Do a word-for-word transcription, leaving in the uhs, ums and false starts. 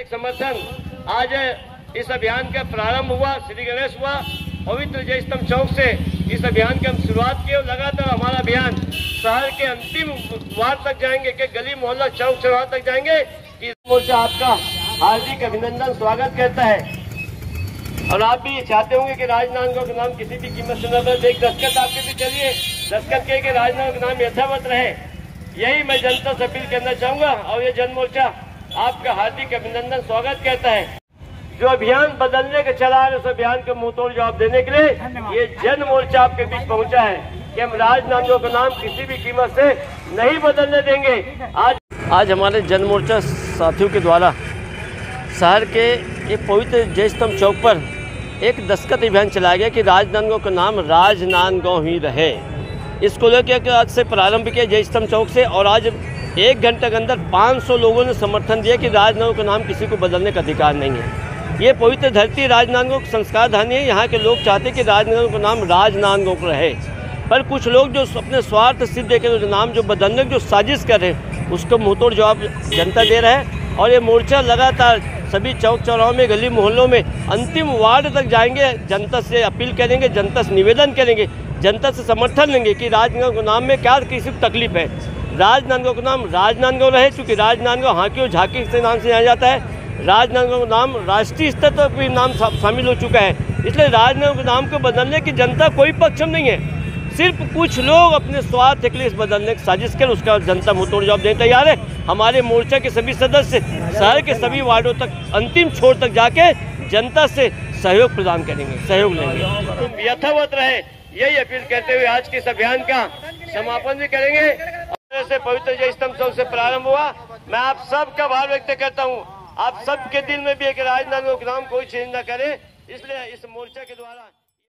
राजनीतिक समर्थन आज इस अभियान का प्रारंभ हुआ, श्री गणेश हुआ। पवित्र जय स्तंभ चौक से इस अभियान की हम शुरुआत की और लगातार हमारा अभियान शहर के अंतिम वार्ड तक जाएंगे, के गली मोहल्ला चौक चौराहा तक जाएंगे। कि मोर्चा आपका हार्दिक अभिनंदन स्वागत करता है। और आप भी चाहते होंगे कि राजनांदगांव का नाम किसी भी कीमत से न बदले। एक दस्तखत आपके भी चलिए, दस्तखत के कि राजनांदगांव का नाम यथावत रहे, यही मैं जनता से अपील करना चाहूंगा। और ये जन मोर्चा आपका हार्दिक अभिनंदन स्वागत करता है। जो अभियान बदलने का चला है उस अभियान का मुंहतोड़ जवाब देने के लिए ये जन मोर्चा आपके बीच पहुंचा है कि हम राजनांदगांव का नाम किसी भी कीमत से नहीं बदलने देंगे। आज आज हमारे जन मोर्चा साथियों के द्वारा शहर के एक पवित्र जय स्तंभ चौक पर एक दस्तखत अभियान चलाया गया कि राजनांदगांव का नाम राजनांदगांव ही रहे। इसको लेकर आज से प्रारंभ किया जय स्तंभ चौक से, और आज एक घंटे के अंदर पाँच सौ लोगों ने समर्थन दिया कि राजनांदगांव का नाम किसी को बदलने का अधिकार नहीं है। ये पवित्र धरती राजनांदगांव संस्कार धानी है। यहाँ के लोग चाहते हैं कि राजनांदगांव का नाम राजनांदगांव रहे, पर कुछ लोग जो अपने स्वार्थ सिद्ध देकर जो नाम जो बदलने की जो साजिश कर रहे हैं उसको मुंहतोड़ जवाब जनता दे रहा है। और ये मोर्चा लगातार सभी चौक चौराहों में, गली मोहल्लों में, अंतिम वार्ड तक जाएंगे। जनता से अपील करेंगे, जनता से निवेदन करेंगे, जनता से समर्थन लेंगे कि राजनांदगांव के नाम में क्या किसी को तकलीफ है। राजनांदगांव का नाम राजनांदगांव रहे, चूँकि राजनांदगांव हाँकी और झांकी के नाम से जाना जाता है। राजनांदगांव का नाम राष्ट्रीय स्तर पर भी नाम शामिल हो चुका है, इसलिए राजनांदगांव के नाम को बदलने की जनता कोई पक्ष में नहीं है। सिर्फ कुछ लोग अपने स्वार्थ के लिए इस बदलने की साजिश कर उसका जनता मुंहतोड़ जवाब देने तैयार है। हमारे मोर्चा के सभी सदस्य शहर के सभी वार्डों तक अंतिम छोर तक जाके जनता से सहयोग प्रदान करेंगे, सहयोग लेंगे। यथावत रहे, यही अपील करते हुए आज के इस अभियान का समापन भी करेंगे। से पवित्र जय स्तंभ चौक से प्रारंभ हुआ। मैं आप सबका आभार व्यक्त करता हूँ। आप सबके दिल में भी एक राजनांदगांव का नाम कोई चेंज न करे, इसलिए इस मोर्चा के द्वारा